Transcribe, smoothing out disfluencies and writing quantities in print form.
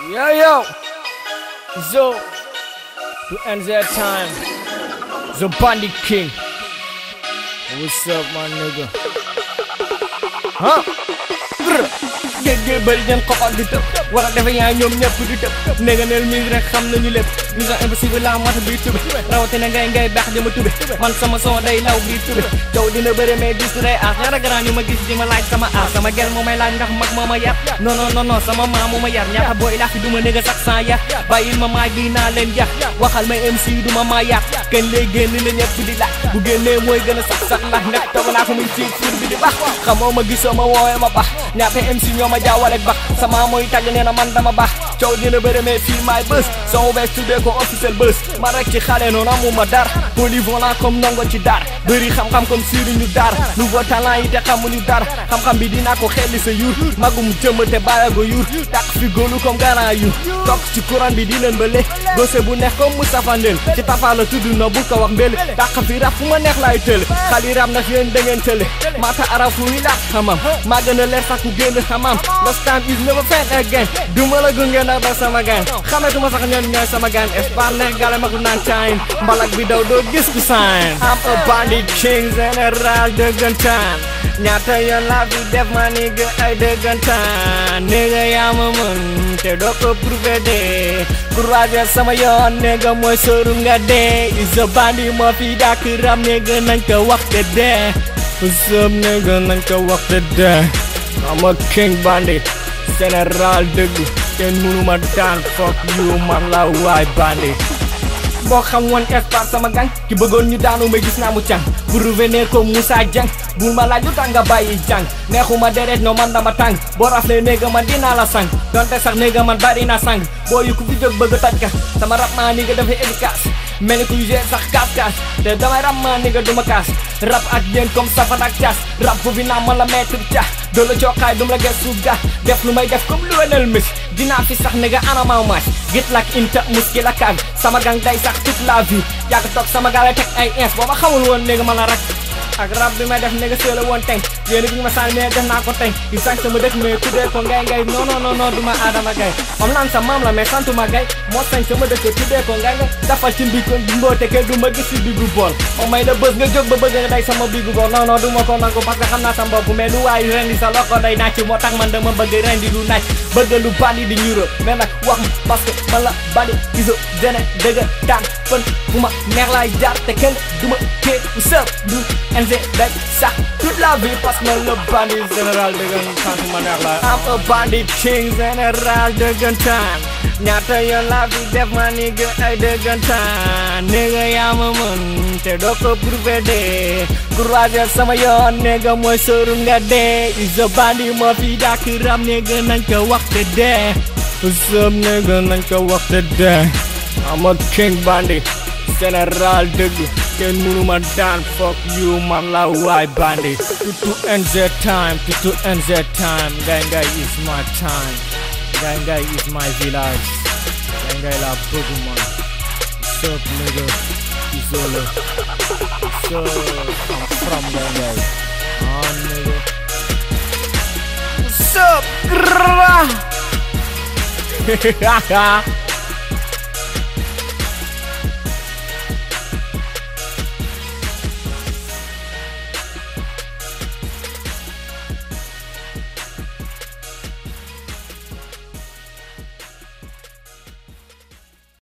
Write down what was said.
Yo, Zo, to end that time, the Bandit King. What's up, my nigga? Huh? Géej bëri ñan xoxol di tëb war a defe yaa ñoom ñëpp di tëb néga neel mi rek xam nañu lépp mission impossible la mata bi tube rawatina ngay baax di ma tube man sama son day law bi tube coow dina bëri mais dis day aas ñaara grand yu ma gis di ma laaj sama aas sama gel moo may laaj ndax mag moo ma yar non sama maam moo ma yar ñaata booy laa fi du ma néga sax sans yar bàyyil ma maaj bi naa leen yar waxal ma MC du ma maa yar kenn lay génn la ñëpp di laaj bu génnee mooy gën a sax ndax nekk toog naa ko muy ci sur bi di baax xamoo ma gisoo ma woowee ma baax ñaata MC ñoo ma jaawale bax sama mooy tàgg nee na man dama baax coow dina bëri mais fii maay bës soo bees tuddee ko officiel bës ma rek ci xale noonu amuma dar polyvalent comme ndongo ci dar bëri xam-xam comme siriñu dar nouveau talent yi te xamuñu dar xam-xam bi dinaa ko xelli sa yur magum jëmm te bàyyago yur tàq fi góolu comme garant yu toog ci courant bi di leen bële gose bu neex comme Moustapha Ndel ci tafa la tudd na bu ko wax mbel tàq fi rap fu ma neex laay tële xali rap nag yéen da ngeen tële mata arafu yi laat xamam maa gën a leer sax ku génn xamam lost time is never found again duma la gunge ndax da sama gaan xametuma sax ñoom ñooy sama gaan espoir neex gale ma ko naan time mbalak bi daw doo gis ku sign I'm a bandit king général dëggantaan ñaata yoon laa fi def ma nigga ay dëggantaan nigga yaa ma mën te doo ko prouvé de courage sama yoon nigga mooy sóoru nga dee is a bandit moo fi dàkk rap nigga nañ ko wax te dee sëb nigga nañ ko wax te dee I'm a king bandit général dëgg kenn mënuma daan fuck you man la waay bandit boo xam woon espoir sama gang ki bëggoon ñu daanu may gis naa mu càng pour revenir comme Moussa Dieng bul ma laaj lu tax nga bàyyi jàng neexuma deret no man dama tàng boo raflee néega man dinaa la sang donte sax néega man bari na sang boo yu ku fi jóg bëgg toj ka sama rap maa ni nga dafay efficace mel ni kuy jeex sax kaas te damay rap maa ni nga duma kaas rap ak yéen comme safan ak caas rap bu fi naa man la maître ca doo la cookaay dum la gestu ga def lu may def comme lu wenel mis dinaa fi sax néga anamaw maas git lak inta muski la kaag sama gang day sax toute la vie yàgg toog sama gaale teg ay ins booba xamul woon néga man la rak ak rap bi may def néga seela woon teng yéen bi ñu ma sànni mais def naa ko teng di sang sama dëkk mais tuddee ko ngay non duma Adama Gaye am naan sa maam la mais santuma Gaye moo sañ sama dëkk tuddee ko ngay dafal ci mbi ko mboote ke du ma gis si bigu bool o may da bës nga jóg ba bëgg nga day sama bigu bool non duma ko nangu parce que xam naa sa bopp mais lu waayu rendi sa loko day naaj moo tax man dama bëgg rendi lu naaj bëgg lu bandi di ñuro mais nag wax ma parce que man la bandi iso gene dëgg daan fën fu ma neex laay jaar te kenn du ma kee bu sëb du NG day sax toute la vie parce que man la bandit général dëggantaan fu ma neex laay am a bandit king général dëggantaan ñaata yoon laa fi def ma nigga ay dëggantaan nigga yaa ma mën te doo ko prouvé de courage sama yoon nigga mooy sóoru nga dee is a bandit moo fi dàkk rap nigga nañ ko wax te dee sëb nigga nañ ko wax te dee I'm a king bandit général dëgg kenn mënuma daan fuck you man la waay bandit to end that time to end that time ngay is my time ngay is my village ngay la bëgg man sup nigga isole so I'm from ngay nigga sup